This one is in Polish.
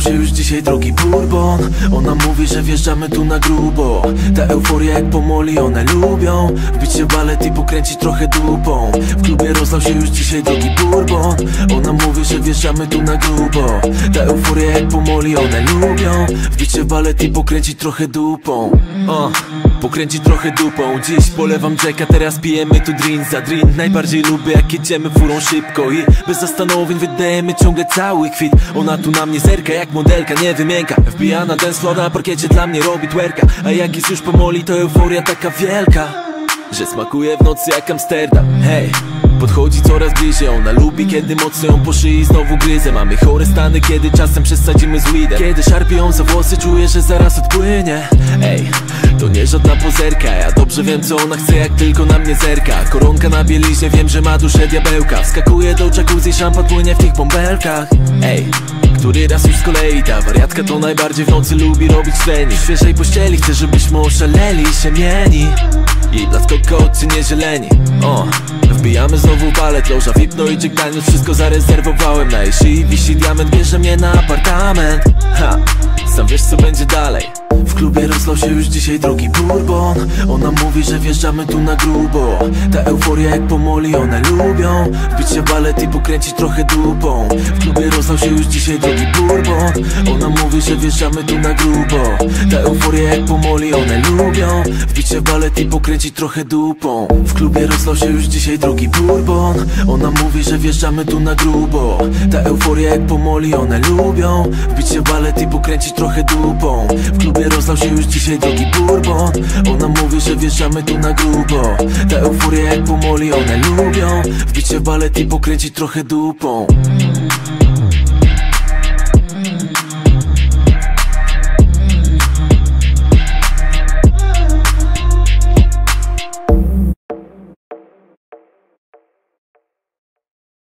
się już dzisiaj drogi bourbon. Ona mówi, że wjeżdżamy tu na grubo. Ta euforia jak pomoli, one lubią wbić się w balet i pokręcić trochę dupą. W klubie rozlał się już dzisiaj drogi bourbon. Ona mówi, że wjeżdżamy tu na grubo. Ta euforia jak pomoli, one lubią wbić się w balet i pokręcić trochę dupą. Pokręcić trochę dupą. Dziś polewam Jacka, teraz pijemy tu drink za drink. Najbardziej lubię jak jedziemy furą szybko i bez zastanowień wydajemy ciągle cały kwit. Ona tu na mnie zerka jak modelka, nie wymięka. Wbija na dance floor, na parkiecie dla mnie robi twerka. A jak jest już pomoli, to euforia taka wielka, że smakuje w nocy jak Amsterdam. Hej, podchodzi coraz bliżej. Ona lubi, kiedy mocno ją po szyi znowu gryzę. Mamy chore stany, kiedy czasem przesadzimy z weedem. Kiedy szarpie ją za włosy, czuję, że zaraz odpłynie. Ej, to nie żadna pozerka. Ja dobrze wiem, co ona chce, jak tylko na mnie zerka. Koronka na bieliźnie, wiem, że ma duszę diabełka. Wskakuje do jacuzzi, szampan płynie w tych bąbelkach. Ej, który raz już z kolei ta wariatka to najbardziej w nocy lubi robić trening. W świeżej pościeli chce, żebyśmy oszaleli się mieni. Jej blask oko odcienie zieleni. Wbijamy znowu balet, loża VIP, no i Jack Daniels, wszystko zarezerwowałem. Na jej szyi wisi diament, bierze mnie na apartament. Sam wiesz, co będzie dalej. W klubie rozlał się już dzisiaj drogi bourbon. Ona mówi, że wjeżdżamy tu na grubo. Ta euforia jak pomoli, one lubią wbić się w balet i pokręcić trochę dupą. W klubie rozlał się już dzisiaj drogi bourbon. Ona mówi, że wjeżdżamy tu na grubo. Ta euforia jak pomoli, one lubią wbić się w balet i pokręcić trochę dupą. W klubie rozlał się już dzisiaj drogi bourbon. Ona mówi, że wjeżdżamy tu na grubo. Ta euforia jak pomoli, one lubią wbić się w balet i pokręcić trochę dupą. W klubie rozlał się już dzisiaj drogi bourbon. Ona mówi, że wjeżdżamy tu na grubo. Ta euforia jak pomoli, one lubią wbić się w balet i pokręcić trochę dupą.